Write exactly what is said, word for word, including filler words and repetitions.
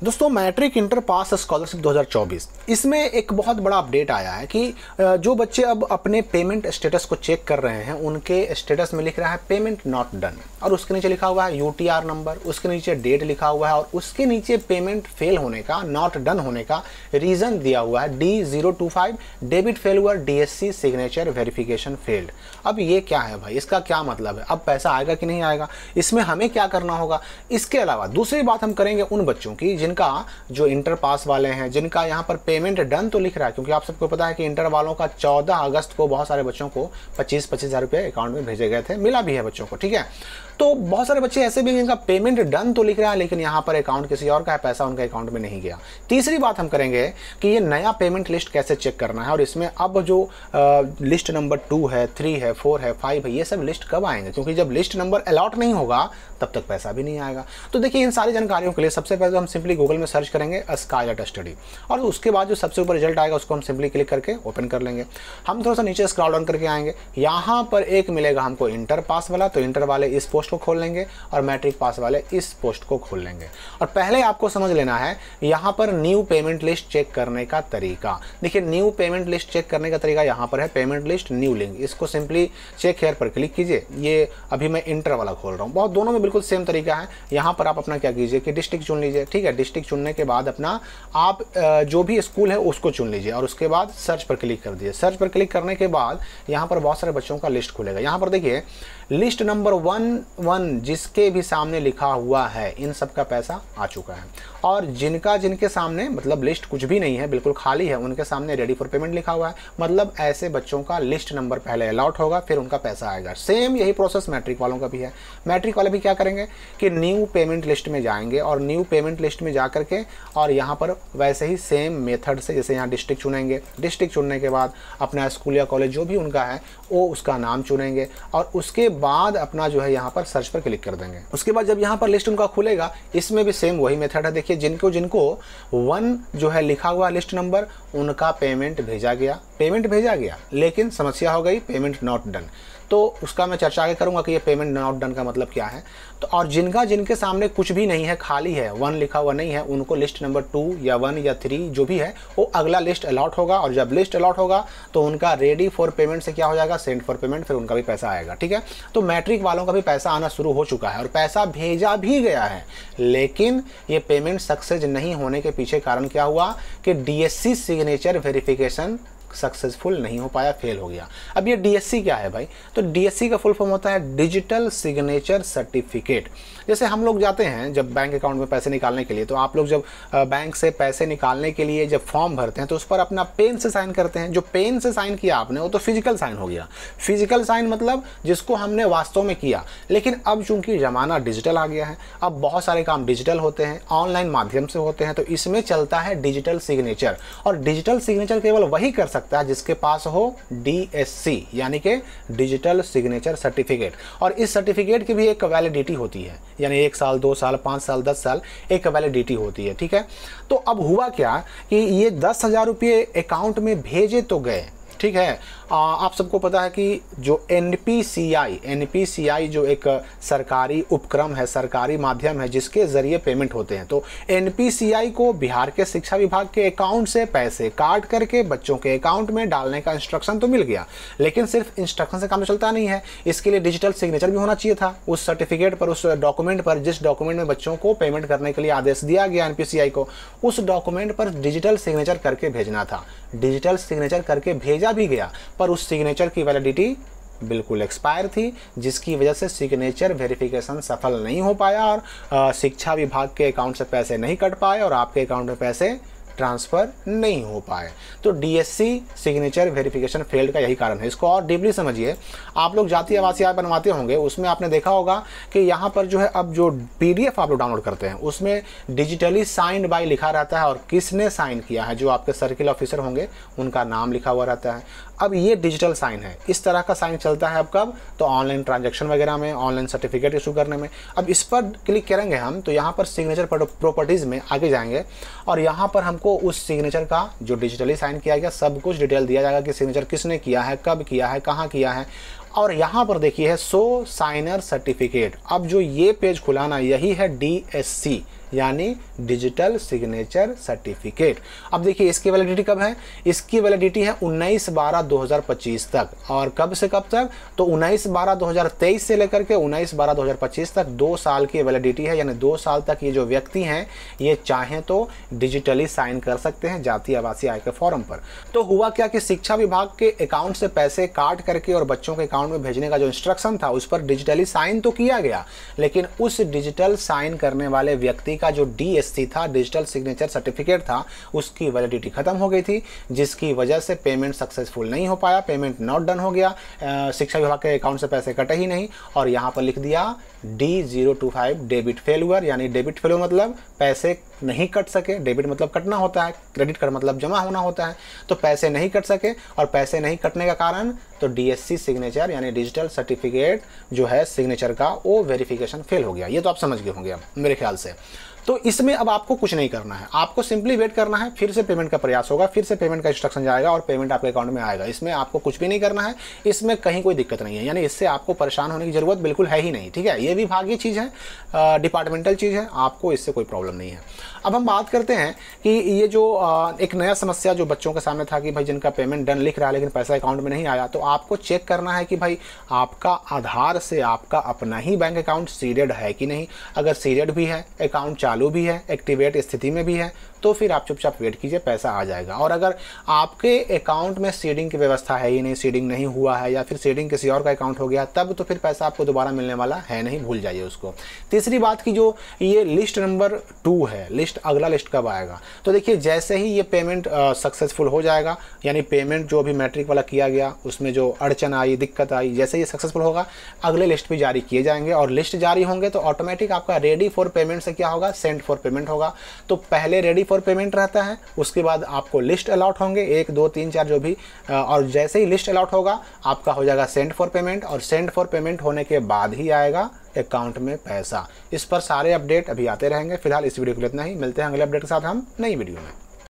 दोस्तों matric inter pass scholarship दो हज़ार चौबीस, इसमें एक बहुत बड़ा अपडेट आया है कि जो बच्चे अब अपने पेमेंट स्टेटस को चेक कर रहे हैं उनके स्टेटस में लिख रहा है पेमेंट नॉट डन, और उसके नीचे लिखा हुआ है यूटीआर नंबर, उसके नीचे डेट लिखा हुआ है और उसके नीचे पेमेंट फेल होने का, नॉट डन होने का रीज़न दिया हुआ है D zero two five debit failure DSC signature verification failed. अब ये क्या है भाई, इसका क्या मतलब है, अब पैसा आएगा कि नहीं आएगा, इसमें हमें क्या करना होगा। इसके अलावा दूसरी बात हम करेंगे उन बच्चों की जिनका जो इंटर पास वाले हैं, जिनका यहाँ पर पेमेंट डन तो लिख रहा है, क्योंकि आप सबको पता है कि इंटर वालों का चौदह अगस्त को बहुत सारे बच्चों को पच्चीस पच्चीस हज़ार रुपये अकाउंट में भेजे गए थे, मिला भी है बच्चों को, ठीक है। तो बहुत सारे बच्चे ऐसे भी जिनका पेमेंट डन तो लिख रहा है लेकिन यहाँ पर अकाउंट किसी और का है, पैसा उनके अकाउंट में नहीं गया। तीसरी बात हम करेंगे कि ये नया पेमेंट लिस्ट कैसे चेक करना है और इसमें अब जो आ, लिस्ट नंबर टू है, थ्री है, फोर है, फाइव है, ये सब लिस्ट कब आएंगे, क्योंकि जब लिस्ट नंबर अलॉट नहीं होगा तब तक पैसा भी नहीं आएगा। तो देखिए इन सारी जानकारियों के लिए सबसे पहले तो हम सिंपली गूगल में सर्च करेंगे स्काईलाइट स्टडी, और उसके बाद जो सबसे ऊपर रिजल्ट आएगा उसको हम सिंपली क्लिक करके ओपन कर लेंगे। हम थोड़ा सा नीचे स्क्रॉल डाउन करके आएंगे, यहाँ पर एक मिलेगा हमको इंटर पास वाला, तो इंटर वाले इस पोस्ट को खोल लेंगे और मैट्रिक पास वाले इस पोस्ट को खोल लेंगे। और पहले आपको समझ लेना है यहाँ पर न्यू पेमेंट लिस्ट चेक करने का तरीका। देखिए न्यू पेमेंट लिस्ट चेक करने का तरीका यहाँ पर है पेमेंट लिस्ट न्यू लिंक, इसको सिंपली चेक हेयर पर क्लिक कीजिए। ये अभी मैं इंटर वाला खोल रहा हूँ, बहुत दोनों में बिल्कुल सेम तरीका है। यहाँ पर आप अपना क्या कीजिए कि डिस्ट्रिक्ट चुन लीजिए, ठीक है। डिस्ट्रिक्ट चुनने के बाद अपना आप जो भी स्कूल है उसको चुन लीजिए और उसके बाद सर्च पर क्लिक कर दीजिए। सर्च पर क्लिक करने के बाद यहाँ पर बहुत सारे बच्चों का लिस्ट खुलेगा। यहाँ पर देखिए लिस्ट नंबर वन वन जिसके भी सामने लिखा हुआ है इन सब का पैसा आ चुका है, और जिनका जिनके सामने मतलब लिस्ट कुछ भी नहीं है, बिल्कुल खाली है, उनके सामने रेडी फॉर पेमेंट लिखा हुआ है, मतलब ऐसे बच्चों का लिस्ट नंबर पहले अलॉट होगा फिर उनका पैसा आएगा। सेम यही प्रोसेस मैट्रिक वालों का भी है। मैट्रिक वाले भी क्या करेंगे कि न्यू पेमेंट लिस्ट में जाएंगे और न्यू पेमेंट लिस्ट में जा करके और यहाँ पर वैसे ही सेम मेथड से, जैसे यहाँ डिस्ट्रिक्ट चुनेंगे, डिस्ट्रिक्ट चुनने के बाद अपना स्कूल या कॉलेज जो भी उनका है वो उसका नाम चुनेंगे और उसके बाद अपना जो है यहाँ पर सर्च पर क्लिक कर देंगे। उसके बाद जब यहाँ पर लिस्ट उनका खुलेगा, इसमें भी सेम वही मेथड है। देखिए जिनको जिनको वन जो है लिखा हुआ लिस्ट नंबर उनका पेमेंट भेजा गया, पेमेंट भेजा गया लेकिन समस्या हो गई पेमेंट नॉट डन, तो उसका मैं चर्चा आगे करूंगा कि ये पेमेंट नॉट डन का मतलब क्या है। तो और जिनका जिनके सामने कुछ भी नहीं है, खाली है, वन लिखा हुआ नहीं है, उनको लिस्ट नंबर टू या वन या थ्री जो भी है वो अगला लिस्ट अलॉट होगा, और जब लिस्ट अलॉट होगा तो उनका रेडी फॉर पेमेंट से क्या हो जाएगा, सेंड फॉर पेमेंट, फिर उनका भी पैसा आएगा, ठीक है। तो मैट्रिक वालों का भी पैसा आना शुरू हो चुका है और पैसा भेजा भी गया है, लेकिन ये पेमेंट सक्सेस नहीं होने के पीछे कारण क्या हुआ कि डीएससी सिग्नेचर वेरिफिकेशन सक्सेसफुल नहीं हो पाया, फेल हो गया। अब ये डीएससी क्या है भाई, तो डीएससी का फुल फॉर्म होता है डिजिटल सिग्नेचर सर्टिफिकेट। जैसे हम लोग जाते हैं जब बैंक अकाउंट में पैसे निकालने के लिए, तो आप लोग जब बैंक से पैसे निकालने के लिए जब फॉर्म भरते हैं तो उस पर अपना पेन से साइन करते हैं। जो पेन से साइन किया आपने वो तो फिजिकल साइन हो गया, फिजिकल साइन मतलब जिसको हमने वास्तव में किया। लेकिन अब चूंकि ज़माना डिजिटल आ गया है, अब बहुत सारे काम डिजिटल होते हैं, ऑनलाइन माध्यम से होते हैं, तो इसमें चलता है डिजिटल सिग्नेचर। और डिजिटल सिग्नेचर केवल वही कर सकता है जिसके पास हो डीएससी यानी कि डिजिटल सिग्नेचर सर्टिफिकेट, और इस सर्टिफिकेट की भी एक वैलिडिटी होती है, यानी एक साल, दो साल, पाँच साल, दस साल एक वैलिडिटी होती है, ठीक है। तो अब हुआ क्या कि ये दस हजार रुपये अकाउंट में भेजे तो गए, ठीक है। आ, आप सबको पता है कि जो एनपीसीआई एनपीसीआई जो एक सरकारी उपक्रम है, सरकारी माध्यम है जिसके ज़रिए पेमेंट होते हैं, तो एनपीसीआई को बिहार के शिक्षा विभाग के अकाउंट से पैसे काट करके बच्चों के अकाउंट में डालने का इंस्ट्रक्शन तो मिल गया, लेकिन सिर्फ इंस्ट्रक्शन से काम चलता नहीं है, इसके लिए डिजिटल सिग्नेचर भी होना चाहिए था उस सर्टिफिकेट पर, उस डॉक्यूमेंट पर, जिस डॉक्यूमेंट में बच्चों को पेमेंट करने के लिए आदेश दिया गया एनपीसीआई को, उस डॉक्यूमेंट पर डिजिटल सिग्नेचर करके भेजना था। डिजिटल सिग्नेचर करके भेजा भी गया पर उस सिग्नेचर की वैलिडिटी बिल्कुल एक्सपायर थी, जिसकी वजह से सिग्नेचर वेरिफिकेशन सफल नहीं हो पाया और आ, शिक्षा विभाग के अकाउंट से पैसे नहीं कट पाए और आपके अकाउंट में पैसे ट्रांसफर नहीं हो पाए। तो डीएससी सिग्नेचर वेरिफिकेशन फेल्ड का यही कारण है। इसको और डीपली समझिए। आप लोग जातीय आवासीय आय बनवाते होंगे, उसमें आपने देखा होगा कि यहाँ पर जो है अब जो पीडीएफ आप लोग डाउनलोड करते हैं उसमें डिजिटली साइंड बाय लिखा रहता है और किसने साइन किया है, जो आपके सर्किल ऑफिसर होंगे उनका नाम लिखा हुआ रहता है। अब ये डिजिटल साइन है, इस तरह का साइन चलता है अब कब, तो ऑनलाइन ट्रांजैक्शन वगैरह में, ऑनलाइन सर्टिफिकेट इशू करने में। अब इस पर क्लिक करेंगे हम तो यहाँ पर सिग्नेचर प्रॉपर्टीज़ में आगे जाएंगे और यहाँ पर हमको उस सिग्नेचर का जो डिजिटली साइन किया गया सब कुछ डिटेल दिया जाएगा कि सिग्नेचर किसने किया है, कब किया है, कहाँ किया है। और यहाँ पर देखिए है सो साइनर सर्टिफिकेट। अब जो ये पेज खुलाना यही है डीएससी यानी डिजिटल सिग्नेचर सर्टिफिकेट। अब देखिए इसकी वैलिडिटी कब है, इसकी वैलिडिटी है उन्नीस बारह दो हज़ार पच्चीस तक। और कब से कब तक, तो उन्नीस बारह दो हज़ार तेईस से लेकर के उन्नीस बारह दो हज़ार पच्चीस तक दो साल की वैलिडिटी है। यानी दो साल तक ये जो व्यक्ति हैं ये चाहें तो डिजिटली साइन कर सकते हैं जातीय आवासीय आय के फॉर्म पर। तो हुआ क्या कि शिक्षा विभाग के अकाउंट से पैसे काट करके और बच्चों के अकाउंट में भेजने का जो इंस्ट्रक्शन था उस पर डिजिटली साइन तो किया गया, लेकिन उस डिजिटल साइन करने वाले व्यक्ति का जो डीएससी था, डिजिटल सिग्नेचर सर्टिफिकेट था, उसकी वैलिडिटी खत्म हो गई थी, जिसकी वजह से पेमेंट सक्सेसफुल नहीं हो पाया, पेमेंट नॉट डन हो गया, शिक्षा विभाग के अकाउंट से पैसे कटे ही नहीं। और यहाँ पर लिख दिया D zero two five debit failure. यानी डेबिट फेलुअर मतलब पैसे नहीं कट सके, डेबिट मतलब कटना होता है, क्रेडिट कार्ड मतलब जमा होना होता है, तो पैसे नहीं कट सके। और पैसे नहीं कटने का कारण तो डीएससी सिग्नेचर यानी डिजिटल सर्टिफिकेट जो है सिग्नेचर का वो वेरिफिकेशन फेल हो गया। ये तो आप समझ गए होंगे अब मेरे ख्याल से। तो इसमें अब आपको कुछ नहीं करना है, आपको सिंपली वेट करना है, फिर से पेमेंट का प्रयास होगा, फिर से पेमेंट का इंस्ट्रक्शन जाएगा और पेमेंट आपके अकाउंट में आएगा। इसमें आपको कुछ भी नहीं करना है, इसमें कहीं कोई दिक्कत नहीं है, यानी इससे आपको परेशान होने की जरूरत बिल्कुल है ही नहीं। ठीक है, ये विभागीय चीज़ है, डिपार्टमेंटल चीज़ है, आपको इससे कोई प्रॉब्लम नहीं है। अब हम बात करते हैं कि ये जो आ, एक नया समस्या जो बच्चों के सामने था कि भाई जिनका पेमेंट डन लिख रहा है लेकिन पैसा अकाउंट में नहीं आया, तो आपको चेक करना है कि भाई आपका आधार से आपका अपना ही बैंक अकाउंट सीडेड है कि नहीं। अगर सीडेड भी है, अकाउंट चालू भी है, एक्टिवेट स्थिति में भी है, तो फिर आप चुपचाप वेट कीजिए, पैसा आ जाएगा। और अगर आपके अकाउंट में सीडिंग की व्यवस्था है ही नहीं, सीडिंग नहीं हुआ है या फिर सीडिंग किसी और का अकाउंट हो गया, तब तो फिर पैसा आपको दोबारा मिलने वाला है नहीं, भूल जाइए उसको। तीसरी बात की जो ये लिस्ट नंबर टू है, लिस्ट अगला लिस्ट कब आएगा, तो देखिए जैसे ही ये पेमेंट सक्सेसफुल हो जाएगा, यानी पेमेंट जो भी मैट्रिक वाला किया गया उसमें जो अड़चन आई, दिक्कत आई, जैसे ही सक्सेसफुल होगा अगले लिस्ट भी जारी किए जाएंगे। और लिस्ट जारी होंगे तो ऑटोमेटिक आपका रेडी फॉर पेमेंट से क्या होगा, सेंड फॉर पेमेंट होगा। तो पहले रेडी फॉर पेमेंट रहता है, उसके बाद आपको लिस्ट अलॉट होंगे, एक दो तीन चार जो भी, और जैसे ही लिस्ट अलॉट होगा आपका हो जाएगा सेंड फॉर पेमेंट, और सेंड फॉर पेमेंट होने के बाद ही आएगा अकाउंट में पैसा। इस पर सारे अपडेट अभी आते रहेंगे। फिलहाल इस वीडियो के लिए इतना ही, मिलते हैं अगले अपडेट के साथ हम नई वीडियो में।